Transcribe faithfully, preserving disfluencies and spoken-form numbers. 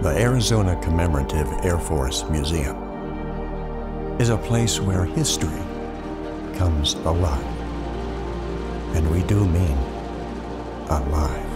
The Arizona Commemorative Air Force Museum is a place where history comes alive. And we do mean alive.